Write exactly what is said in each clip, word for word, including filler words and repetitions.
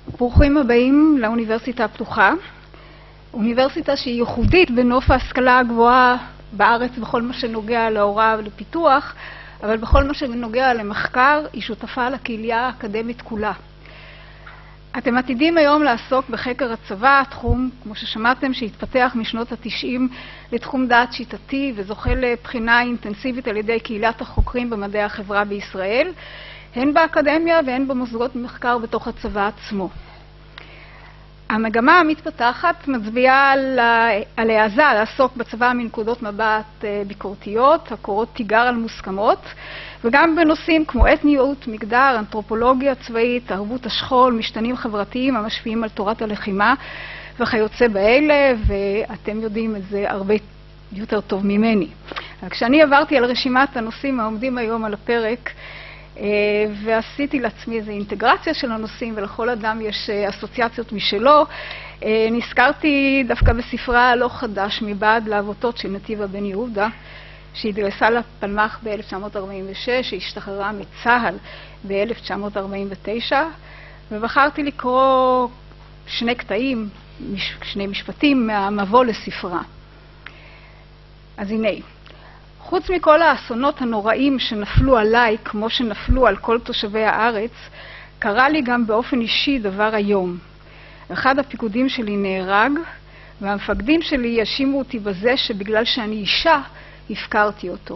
ברוכים הבאים לאוניברסיטה הפתוחה. אוניברסיטה שהיא ייחודית בנוף ההשכלה הגבוהה בארץ בכל מה שנוגע להוראה ולפיתוח, אבל בכל מה שנוגע למחקר היא שותפה לקהילה האקדמית כולה. אתם עתידים היום לעסוק בחקר הצבא, תחום, כמו ששמעתם, שהתפתח משנות ה-תשעים לתחום דעת שיטתי וזוכה לבחינה אינטנסיבית על ידי קהילת החוקרים במדעי החברה בישראל, הן באקדמיה והן במוסדות מחקר בתוך הצבא עצמו. המגמה המתפתחת מצביעה על, על העזה לעסוק בצבא מנקודות מבט ביקורתיות, הקורות תיגר על מוסכמות, וגם בנושאים כמו אתניות, מגדר, אנתרופולוגיה צבאית, תרבות השכול, משתנים חברתיים המשפיעים על תורת הלחימה וכיוצא באלה, ואתם יודעים את זה הרבה יותר טוב ממני. כשאני עברתי על רשימת הנושאים העומדים היום על הפרק, ועשיתי לעצמי איזו אינטגרציה של הנושאים, ולכל אדם יש אסוציאציות משלו, נזכרתי דווקא בספרה הלא חדש מבעד לאבותות של נתיבה בן יהודה, שהתגייסה לפלמ"ח ב-אלף תשע מאות ארבעים ושש, שהשתחררה מצה"ל ב-אלף תשע מאות ארבעים ותשע, ובחרתי לקרוא שני קטעים, שני משפטים מהמבוא לספרה. אז הנה, חוץ מכל האסונות הנוראים שנפלו עליי, כמו שנפלו על כל תושבי הארץ, קרה לי גם באופן אישי דבר היום. אחד הפיקודים שלי נהרג, והמפקדים שלי ישימו אותי בזה שבגלל שאני אישה, הפקרתי אותו.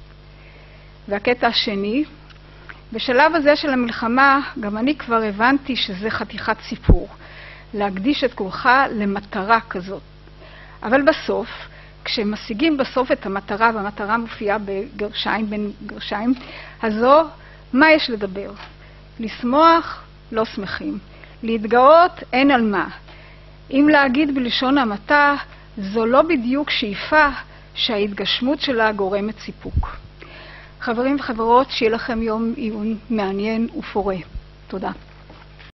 והקטע השני, בשלב הזה של המלחמה, גם אני כבר הבנתי שזה חתיכת סיפור, להקדיש את כולך למטרה כזאת. אבל בסוף, כשמשיגים בסוף את המטרה, והמטרה מופיעה בגרשיים בין גרשיים, הזו, מה יש לדבר? לשמוח, לא שמחים. להתגאות, אין על מה. אם להגיד בלשון המעטה, זו לא בדיוק שאיפה שההתגשמות שלה גורמת סיפוק. חברים וחברות, שיהיה לכם יום עיון מעניין ופורה. תודה.